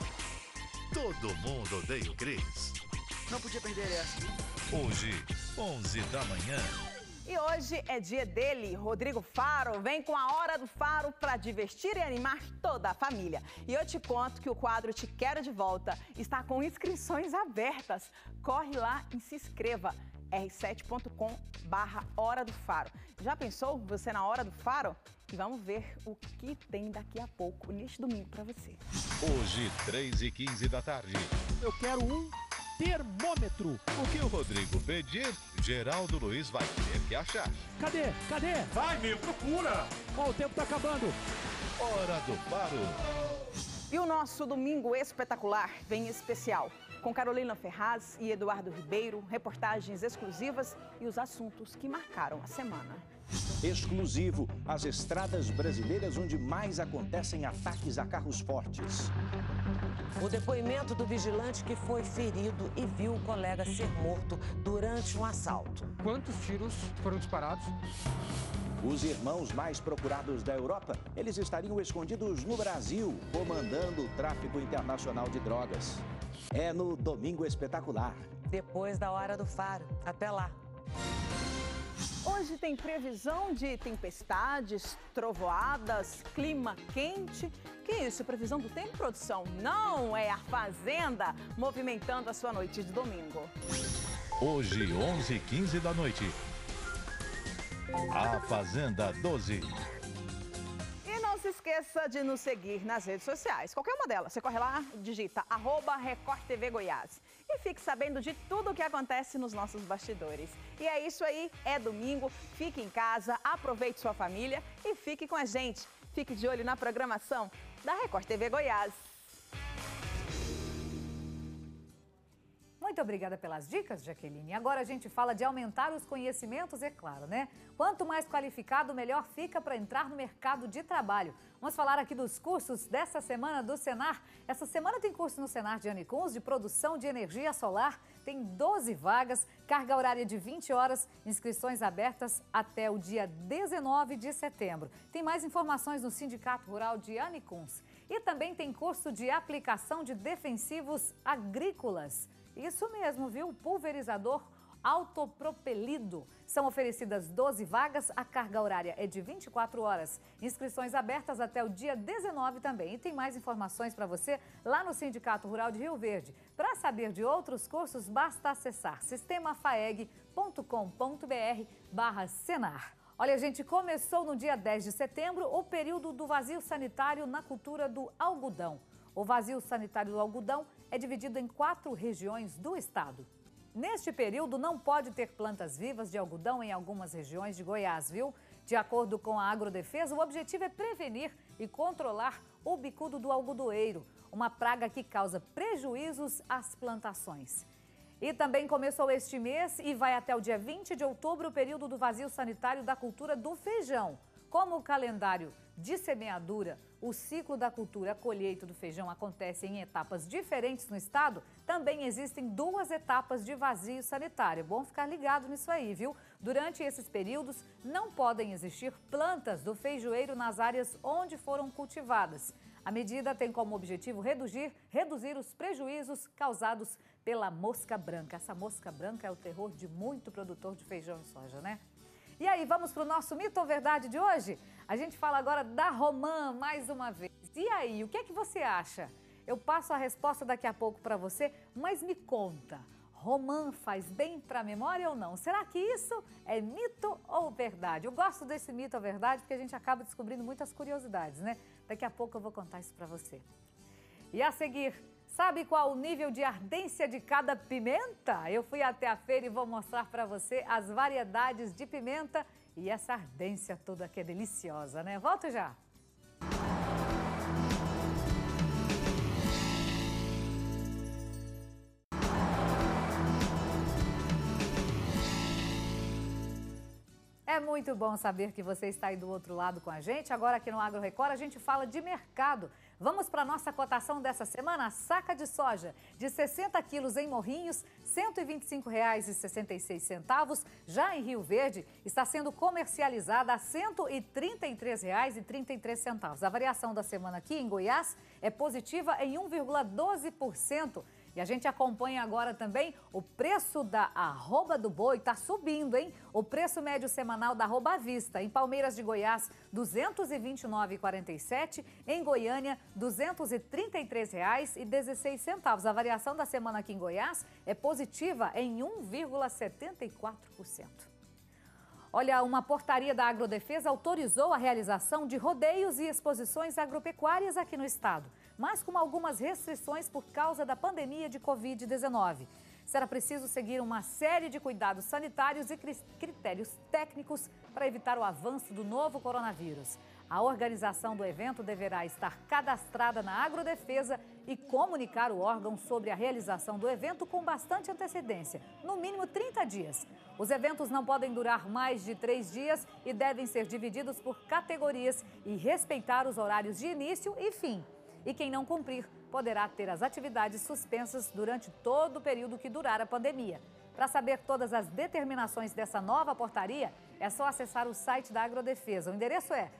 Todo Mundo Odeia o Cris. Não podia perder essa. Hoje, 11 da manhã. E hoje é dia dele, Rodrigo Faro. Vem com a Hora do Faro para divertir e animar toda a família. E eu te conto que o quadro Te Quero de Volta está com inscrições abertas. Corre lá e se inscreva. r7.com/Hora do Faro. Já pensou você na Hora do Faro? E vamos ver o que tem daqui a pouco, neste domingo, para você. Hoje, 3h15 da tarde. Eu quero um termômetro. O que o Rodrigo pedir, Geraldo Luiz vai ter que achar. Cadê? Cadê? Vai, me procura! Ó, o tempo tá acabando. Hora do Faro. E o nosso Domingo Espetacular vem especial, com Carolina Ferraz e Eduardo Ribeiro, reportagens exclusivas e os assuntos que marcaram a semana. Exclusivo, as estradas brasileiras onde mais acontecem ataques a carros fortes. O depoimento do vigilante que foi ferido e viu o colega ser morto durante um assalto. Quantos tiros foram disparados? Os irmãos mais procurados da Europa, eles estariam escondidos no Brasil, comandando o tráfico internacional de drogas. É no Domingo Espetacular. Depois da Hora do Faro. Até lá. Hoje tem previsão de tempestades, trovoadas, clima quente. Que isso, previsão do tempo, produção? Não, é a Fazenda movimentando a sua noite de domingo. Hoje, 11h15 da noite. A Fazenda 12. E não se esqueça de nos seguir nas redes sociais. Qualquer uma delas. Você corre lá, digita @Record TV Goiás. E fique sabendo de tudo o que acontece nos nossos bastidores. E é isso aí, é domingo. Fique em casa, aproveite sua família e fique com a gente. Fique de olho na programação da Record TV Goiás. Muito obrigada pelas dicas, Jaqueline. Agora a gente fala de aumentar os conhecimentos, é claro, né? Quanto mais qualificado, melhor fica para entrar no mercado de trabalho. Vamos falar aqui dos cursos dessa semana do Senar. Essa semana tem curso no Senar de Anicuns de produção de energia solar. Tem 12 vagas, carga horária de 20 horas, inscrições abertas até o dia 19 de setembro. Tem mais informações no Sindicato Rural de Anicuns. E também tem curso de aplicação de defensivos agrícolas. Isso mesmo, viu? Pulverizador autopropelido. São oferecidas 12 vagas, a carga horária é de 24 horas. Inscrições abertas até o dia 19 também. E tem mais informações para você lá no Sindicato Rural de Rio Verde. Para saber de outros cursos, basta acessar sistemafaeg.com.br/Senar. Olha, gente, começou no dia 10 de setembro o período do vazio sanitário na cultura do algodão. O vazio sanitário do algodão é dividido em 4 regiões do estado: Neste período, não pode ter plantas vivas de algodão em algumas regiões de Goiás, viu? De acordo com a Agrodefesa, o objetivo é prevenir e controlar o bicudo do algodoeiro, uma praga que causa prejuízos às plantações. E também começou este mês e vai até o dia 20 de outubro o período do vazio sanitário da cultura do feijão. Como o calendário de semeadura, o ciclo da cultura, a colheita do feijão acontece em etapas diferentes no estado, também existem 2 etapas de vazio sanitário. É bom ficar ligado nisso aí, viu? Durante esses períodos, não podem existir plantas do feijoeiro nas áreas onde foram cultivadas. A medida tem como objetivo reduzir os prejuízos causados pela mosca branca. Essa mosca branca é o terror de muito produtor de feijão e soja, né? E aí, vamos para o nosso mito ou verdade de hoje? A gente fala agora da romã mais uma vez. E aí, o que é que você acha? Eu passo a resposta daqui a pouco para você, mas me conta, romã faz bem para a memória ou não? Será que isso é mito ou verdade? Eu gosto desse mito ou verdade porque a gente acaba descobrindo muitas curiosidades, né? Daqui a pouco eu vou contar isso para você. E a seguir, sabe qual o nível de ardência de cada pimenta? Eu fui até a feira e vou mostrar para você as variedades de pimenta e essa ardência toda que é deliciosa, né? Volto já! É muito bom saber que você está aí do outro lado com a gente. Agora aqui no Agro Record a gente fala de mercado. Vamos para a nossa cotação dessa semana. A saca de soja de 60 quilos em Morrinhos, R$ 125,66. Já em Rio Verde está sendo comercializada a R$ 133,33. A variação da semana aqui em Goiás é positiva em 1,12%. E a gente acompanha agora também o preço da arroba do boi, está subindo, hein? O preço médio semanal da arroba à vista, em Palmeiras de Goiás, R$ 229,47, em Goiânia, R$ 233,16. A variação da semana aqui em Goiás é positiva em 1,74%. Olha, uma portaria da Agrodefesa autorizou a realização de rodeios e exposições agropecuárias aqui no estado, mas com algumas restrições por causa da pandemia de Covid-19. Será preciso seguir uma série de cuidados sanitários e critérios técnicos para evitar o avanço do novo coronavírus. A organização do evento deverá estar cadastrada na Agrodefesa e comunicar o órgão sobre a realização do evento com bastante antecedência, no mínimo 30 dias. Os eventos não podem durar mais de 3 dias e devem ser divididos por categorias e respeitar os horários de início e fim. E quem não cumprir poderá ter as atividades suspensas durante todo o período que durar a pandemia. Para saber todas as determinações dessa nova portaria, é só acessar o site da Agrodefesa. O endereço é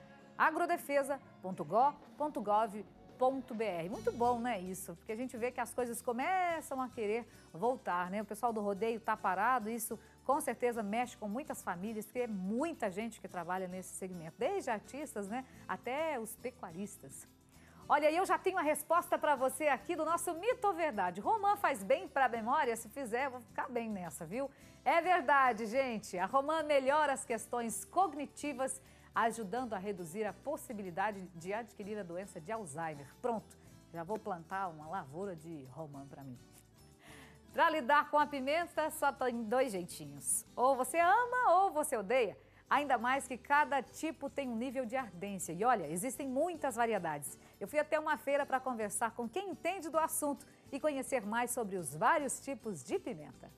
agrodefesa.gov.br. Muito bom, né, isso? Porque a gente vê que as coisas começam a querer voltar, né? O pessoal do rodeio está parado, isso com certeza mexe com muitas famílias, porque é muita gente que trabalha nesse segmento, desde artistas, né, até os pecuaristas. Olha, eu já tenho a resposta para você aqui do nosso mito ou verdade. Romã faz bem para a memória? Se fizer, eu vou ficar bem nessa, viu? É verdade, gente. A romã melhora as questões cognitivas, ajudando a reduzir a possibilidade de adquirir a doença de Alzheimer. Pronto, já vou plantar uma lavoura de romã para mim. Para lidar com a pimenta, só tem 2 jeitinhos. Ou você ama ou você odeia. Ainda mais que cada tipo tem um nível de ardência. E olha, existem muitas variedades. Eu fui até uma feira para conversar com quem entende do assunto e conhecer mais sobre os vários tipos de pimenta.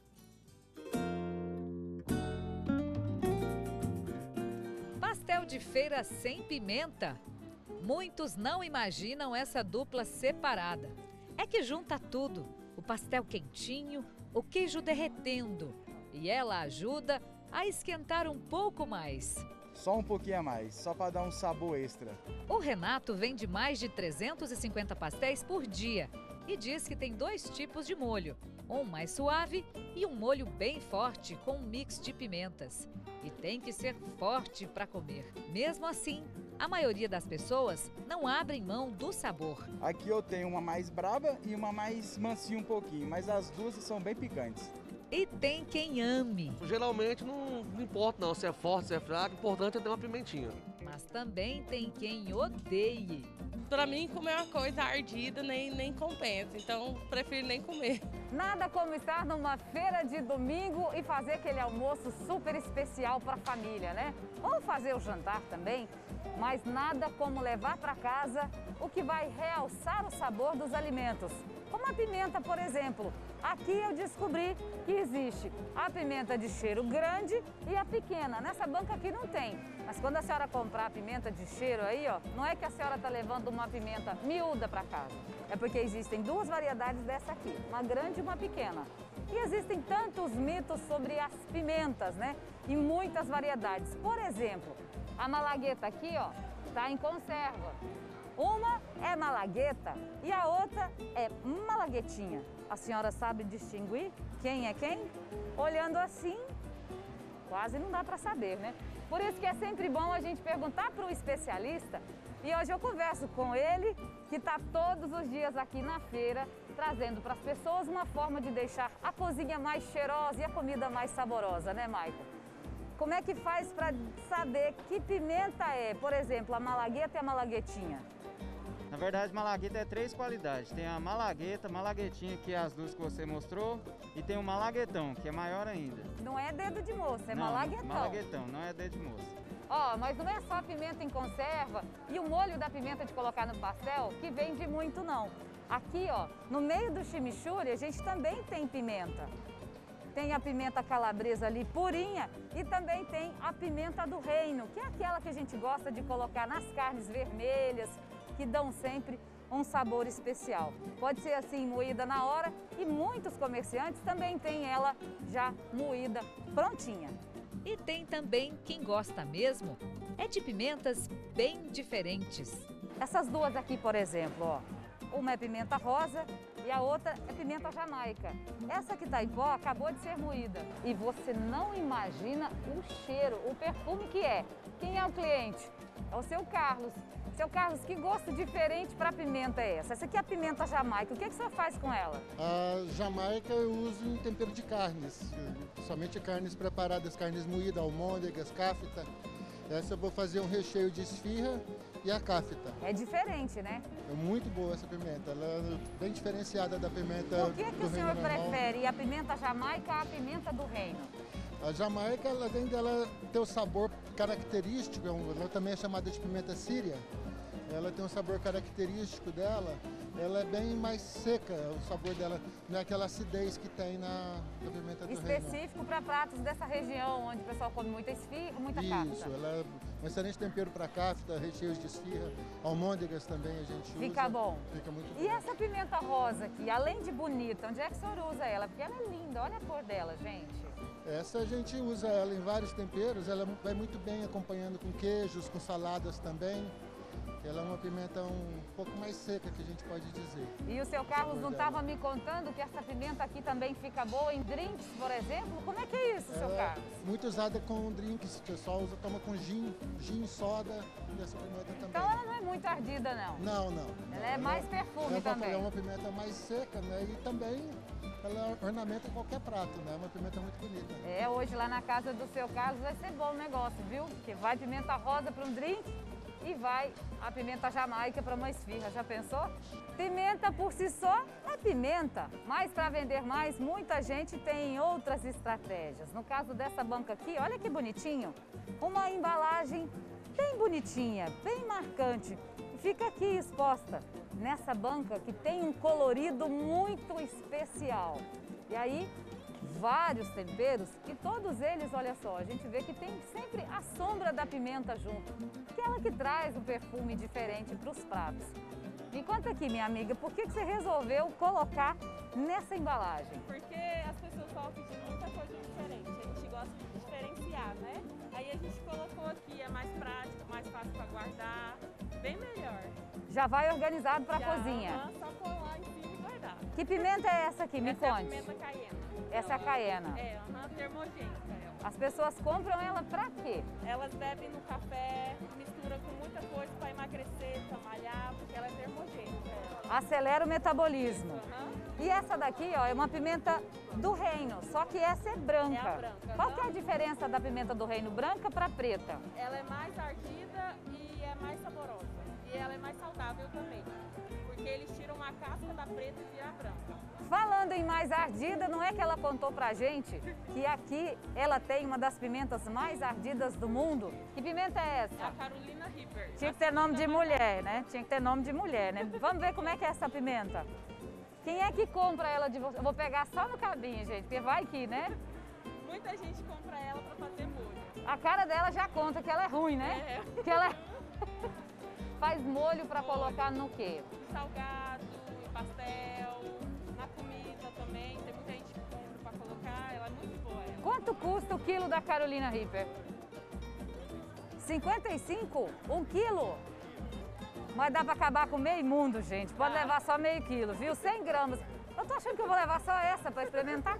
Pastel de feira sem pimenta? Muitos não imaginam essa dupla separada. É que junta tudo, o pastel quentinho, o queijo derretendo. E ela ajuda a esquentar um pouco mais. Só um pouquinho a mais, só para dar um sabor extra. O Renato vende mais de 350 pastéis por dia e diz que tem 2 tipos de molho, um mais suave e um molho bem forte com um mix de pimentas. E tem que ser forte para comer. Mesmo assim, a maioria das pessoas não abrem mão do sabor. Aqui eu tenho uma mais braba e uma mais mansinha um pouquinho, mas as duas são bem picantes. E tem quem ame. Geralmente não importa não, se é forte, se é fraco, o importante é ter uma pimentinha. Mas também tem quem odeie. Pra mim, comer uma coisa ardida nem compensa, então prefiro nem comer. Nada como estar numa feira de domingo e fazer aquele almoço super especial para a família, né? Ou fazer o jantar também, mas nada como levar para casa o que vai realçar o sabor dos alimentos. Como a pimenta, por exemplo. Aqui eu descobri que existe a pimenta de cheiro grande e a pequena. Nessa banca aqui não tem. Mas quando a senhora comprar a pimenta de cheiro aí, ó, não é que a senhora está levando uma pimenta miúda para casa. É porque existem duas variedades dessa aqui, uma grande e uma pequena. E existem tantos mitos sobre as pimentas, né? E muitas variedades. Por exemplo, a malagueta aqui, ó, está em conserva. Uma é malagueta e a outra é malaguetinha. A senhora sabe distinguir quem é quem? Olhando assim, quase não dá para saber, né? Por isso que é sempre bom a gente perguntar para o especialista. E hoje eu converso com ele, que está todos os dias aqui na feira, trazendo para as pessoas uma forma de deixar a cozinha mais cheirosa e a comida mais saborosa, né, Maicon? Como é que faz para saber que pimenta é? Por exemplo, a malagueta e a malaguetinha. Na verdade, malagueta é 3 qualidades. Tem a malagueta, malaguetinha, que é as duas que você mostrou, e tem o malaguetão, que é maior ainda. Não é dedo de moça, é não, malaguetão. Malaguetão, não é dedo de moça. Ó, mas não é só a pimenta em conserva e o molho da pimenta de colocar no pastel que vende muito, não. Aqui, ó, no meio do chimichurri, a gente também tem pimenta. Tem a pimenta calabresa ali purinha e também tem a pimenta do reino, que é aquela que a gente gosta de colocar nas carnes vermelhas, que dão sempre um sabor especial. Pode ser assim, moída na hora, e muitos comerciantes também têm ela já moída, prontinha. E tem também quem gosta mesmo é de pimentas bem diferentes. Essas duas aqui, por exemplo, ó, uma é pimenta rosa e a outra é pimenta jamaica. Essa que tá em pó acabou de ser moída e você não imagina o cheiro, o perfume que é. Quem é o cliente? É o seu Carlos. Seu Carlos, que gosto diferente para a pimenta é essa? Essa aqui é a pimenta jamaica. O que o senhor faz com ela? A jamaica eu uso em tempero de carnes. Somente carnes preparadas, carnes moídas, almôndegas, cáfita. Essa eu vou fazer um recheio de esfirra e a cáfita. É diferente, né? É muito boa essa pimenta. Ela é bem diferenciada da pimenta do reino. O que o senhor prefere? A pimenta jamaica ou a pimenta do reino? A jamaica, além dela ter o sabor característico, ela também é chamada de pimenta síria. Ela tem um sabor característico dela, ela é bem mais seca, o sabor dela não é aquela acidez que tem na pimenta do reino. Específico para pratos dessa região, onde o pessoal come muita esfirra, muita cáfita. Isso, ela é um excelente tempero para cáfita, recheios de esfirra, almôndegas também a gente usa. Fica bom. Fica muito bom. E essa pimenta rosa aqui, além de bonita, onde é que o senhor usa ela? Porque ela é linda, olha a cor dela, gente. Essa a gente usa ela em vários temperos, ela vai muito bem acompanhando com queijos, com saladas também. Ela é uma pimenta um pouco mais seca, que a gente pode dizer. E o seu Carlos não estava me contando que essa pimenta aqui também fica boa em drinks, por exemplo? Como é que é isso, seu Carlos? Muito usada com drinks, o pessoal toma com gin, soda, e essa pimenta também. Então ela não é muito ardida, não? Não, não. Ela é mais perfume também. Ela é uma pimenta mais seca, né? E também ela ornamenta qualquer prato, né? É uma pimenta muito bonita. É, hoje lá na casa do seu Carlos vai ser bom o negócio, viu? Porque vai pimenta rosa para um drink e vai a pimenta jamaica para uma esfirra. Já pensou? Pimenta por si só é pimenta, mas para vender mais, muita gente tem outras estratégias. No caso dessa banca aqui, olha que bonitinho, uma embalagem bem bonitinha, bem marcante. Fica aqui exposta nessa banca que tem um colorido muito especial. E aí, vários temperos e todos eles, olha só, a gente vê que tem sempre a sombra da pimenta junto, que é ela que traz um perfume diferente para os pratos. Me conta aqui, minha amiga, por que você resolveu colocar nessa embalagem? Porque as pessoas estavam pedindo muita coisa diferente, a gente gosta de diferenciar, né? Aí a gente colocou aqui, é mais prático, mais fácil para guardar, bem melhor. Já vai organizado para a cozinha? Só pôr lá em cima e guardar. Que pimenta é essa aqui? Me conte. Essa é a pimenta caiena. Essa é a caiena. É, termogênica. As pessoas compram ela pra quê? Elas bebem no café, misturam com muita coisa para emagrecer, para malhar, porque ela é termogênica. Acelera o metabolismo. E essa daqui, ó, é uma pimenta do reino, só que essa é branca. É a branca. Qual que é a diferença da pimenta do reino branca para preta? Ela é mais ardida e é mais saborosa. E ela é mais saudável também. Porque eles tiram a a casca da preta e virar branca. Falando em mais ardida, não é que ela contou pra gente que aqui ela tem uma das pimentas mais ardidas do mundo? Que pimenta é essa? É a Carolina Reaper. Tinha que ter nome de mulher, né? Tinha que ter nome de mulher, né? Vamos ver como é que é essa pimenta. Quem é que compra ela de você? Eu vou pegar só no cabinho, gente, porque vai que, né? Muita gente compra ela pra fazer molho. A cara dela já conta que ela é ruim, né? Que ela faz molho pra colocar no quê? Salgado, em pastel, na comida também. Tem muita gente que compra pra colocar, ela é muito boa. Quanto custa o quilo da Carolina Reaper? 55? 1 quilo? Mas dá pra acabar com meio mundo, gente. Pode levar só meio quilo, viu? 100 gramas. Eu tô achando que eu vou levar só essa pra experimentar.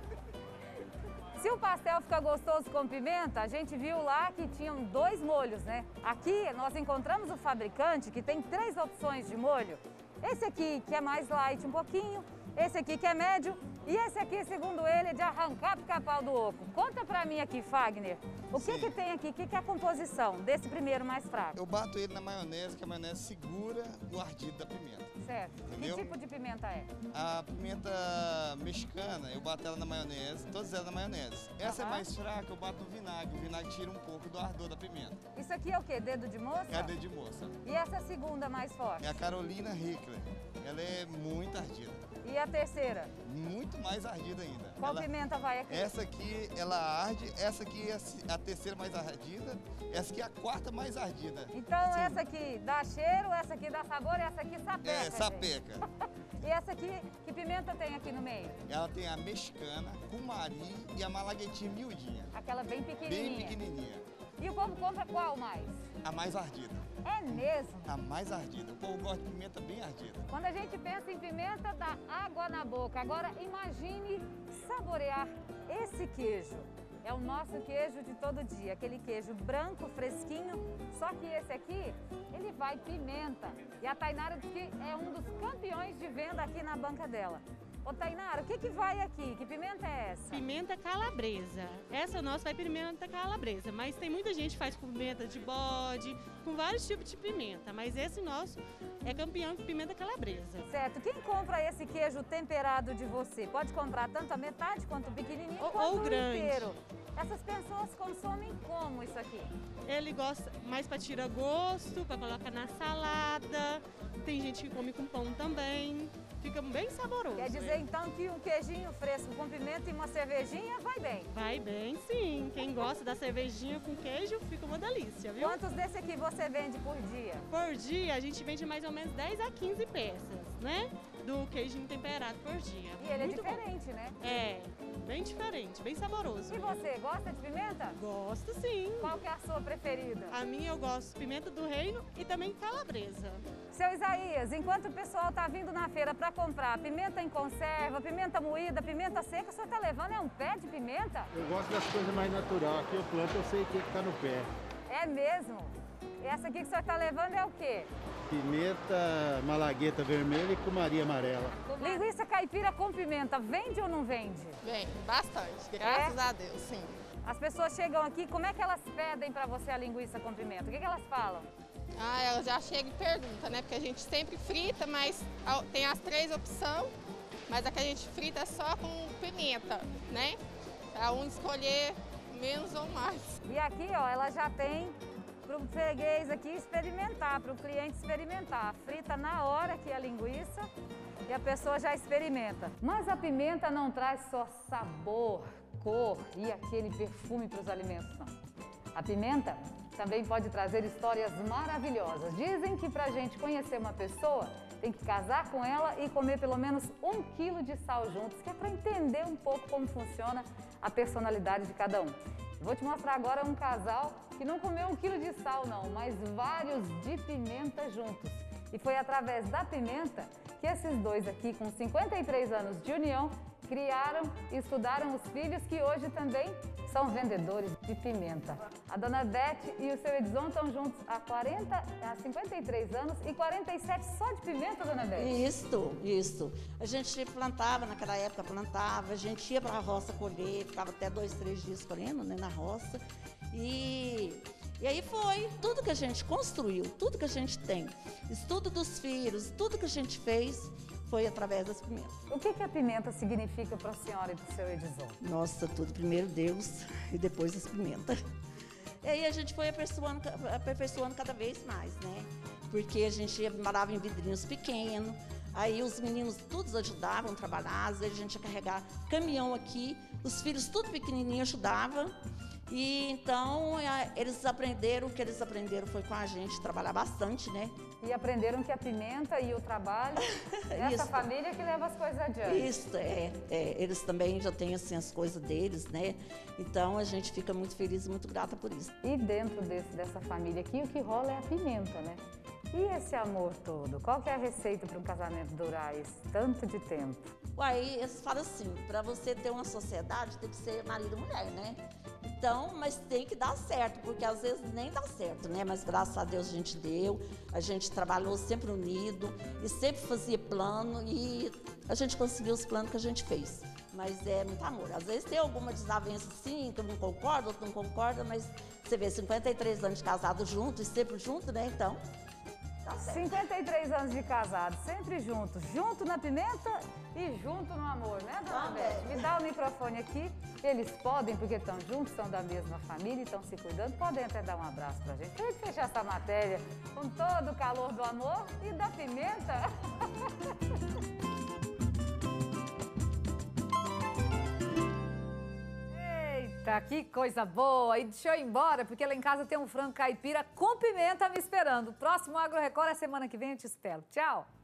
Se o pastel fica gostoso com pimenta, a gente viu lá que tinham 2 molhos, né? Aqui nós encontramos o fabricante que tem 3 opções de molho. Esse aqui que é mais light um pouquinho, esse aqui que é médio e esse aqui, segundo ele, é de arrancar pro capau do oco. Conta pra mim aqui, Fagner, o que tem aqui, o que é a composição desse primeiro mais fraco? Eu bato ele na maionese, que a maionese segura o ardido da pimenta. Certo. Entendeu? Que tipo de pimenta é? A pimenta mexicana, eu bato ela na maionese, todas elas na maionese. Essa é mais fraca, eu bato no vinagre. O vinagre tira um pouco do ardor da pimenta. Isso aqui é o quê? Dedo de moça? É a dedo de moça. E essa segunda mais forte? É a Carolina Reaper. Ela é muito ardida. E a terceira? Muito mais ardida ainda. Qual pimenta vai aqui? Essa aqui, ela arde. Essa aqui é a terceira mais ardida. Essa aqui é a quarta mais ardida. Então essa aqui dá cheiro, essa aqui dá sabor e essa aqui sapeca. É, sapeca. E essa aqui, que pimenta tem aqui no meio? Ela tem a mexicana, cumari e a malaguetinha miudinha. Aquela bem pequenininha. Bem pequenininha. E o povo compra qual mais? A mais ardida. É mesmo? A mais ardida. O povo gosta de pimenta bem ardida. Quando a gente pensa em pimenta, dá água na boca. Agora imagine saborear esse queijo. É o nosso queijo de todo dia, aquele queijo branco, fresquinho, só que esse aqui, ele vai pimenta. E a Tainara diz que é um dos campeões de venda aqui na banca dela. Ô Tainara, o que vai aqui? Que pimenta é essa? Pimenta calabresa. Essa nossa vai pimenta calabresa, mas tem muita gente que faz com pimenta de bode, com vários tipos de pimenta, mas esse nosso é campeão de pimenta calabresa. Certo. Quem compra esse queijo temperado de você? Pode comprar tanto a metade quanto o pequenininho quanto o grande. Inteiro. Essas pessoas consomem como isso aqui? Ele gosta mais para tirar gosto, para colocar na salada. Tem gente que come com pão também. Fica bem saboroso. Quer dizer, então, que um queijinho fresco com pimenta e uma cervejinha vai bem? Vai bem, sim. Quem gosta da cervejinha com queijo, fica uma delícia, viu? Quantos desse aqui você vende por dia? Por dia, a gente vende mais ou menos 10 a 15 peças, né? Do queijinho temperado por dia. E ele Muito é diferente, bom. né? É, bem diferente, bem saboroso. E você, gosta de pimenta? Gosto, sim. Qual que é a sua preferida? A minha eu gosto de pimenta do reino e também calabresa. Seu Isaías, enquanto o pessoal tá vindo na feira para comprar pimenta em conserva, pimenta moída, pimenta seca, o senhor tá levando um pé de pimenta? Eu gosto das coisas mais naturais. Aqui eu planto, eu sei o que tá no pé. É mesmo? E essa aqui que o senhor tá levando é o quê? Pimenta malagueta vermelha e cumari amarela. Linguiça caipira com pimenta, vende ou não vende? Vende, bastante, graças a Deus, sim. As pessoas chegam aqui, como é que elas pedem para você a linguiça com pimenta? O que elas falam? Ah, elas já chegam e perguntam, né? Porque a gente sempre frita, mas tem as 3 opções, mas a que a gente frita é só com pimenta, né? Para um escolher menos ou mais. E aqui, ó, ela já tem para o freguês aqui experimentar, para o cliente experimentar. Frita na hora aqui a linguiça e a pessoa já experimenta. Mas a pimenta não traz só sabor, cor e aquele perfume para os alimentos, não. A pimenta também pode trazer histórias maravilhosas. Dizem que para a gente conhecer uma pessoa, tem que casar com ela e comer pelo menos 1 quilo de sal juntos, que é para entender um pouco como funciona a personalidade de cada um. Vou te mostrar agora um casal que não comeu 1 quilo de sal não, mas vários de pimenta juntos. E foi através da pimenta que esses dois aqui, com 53 anos de união, criaram e estudaram os filhos que hoje também são vendedores de pimenta. A dona Beth e o seu Edson estão juntos há 53 anos e 47 só de pimenta, dona Beth? Isso. A gente plantava, naquela época plantava, a gente ia para a roça colher, ficava até 2, 3 dias colhendo, né, na roça. E aí foi tudo que a gente construiu, tudo que a gente tem, estudo dos filhos, tudo que a gente fez, foi através das pimentas. O que a pimenta significa para a senhora e para o seu Edison? Nossa, tudo. Primeiro Deus e depois as pimentas. E aí a gente foi aperfeiçoando cada vez mais, né? Porque a gente morava em vidrinhos pequenos, aí os meninos todos ajudavam a trabalhar, às vezes a gente ia carregar caminhão aqui, os filhos tudo pequenininho ajudavam. E então eles aprenderam, o que eles aprenderam foi com a gente, trabalhar bastante, né? E aprenderam que a pimenta e o trabalho, essa família que leva as coisas adiante. Isso, eles também já têm assim as coisas deles, né? Então a gente fica muito feliz e muito grata por isso. E dentro dessa família aqui, o que rola é a pimenta, né? E esse amor todo? Qual que é a receita para um casamento durar esse tanto de tempo? Uai, eles falam assim, para você ter uma sociedade tem que ser marido e mulher, né? Então, mas tem que dar certo, porque às vezes nem dá certo, né? Mas graças a Deus a gente deu, a gente trabalhou sempre unido e sempre fazia plano e a gente conseguiu os planos que a gente fez. Mas é muito amor. Às vezes tem alguma desavença sim, que um não concorda, outro não concorda, mas você vê 53 anos de casado junto e sempre junto, né? Então, tá certo. 53 anos de casado, sempre juntos, junto na pimenta e junto no amor, né, dona Beth? Me dá o microfone aqui. Eles podem, porque estão juntos, são da mesma família e estão se cuidando, podem até dar um abraço pra gente. Pra gente fechar essa matéria com todo o calor do amor e da pimenta. Eita, que coisa boa! E deixa eu ir embora, porque lá em casa tem um frango caipira com pimenta me esperando. O próximo Agro Record é semana que vem, eu te espero. Tchau!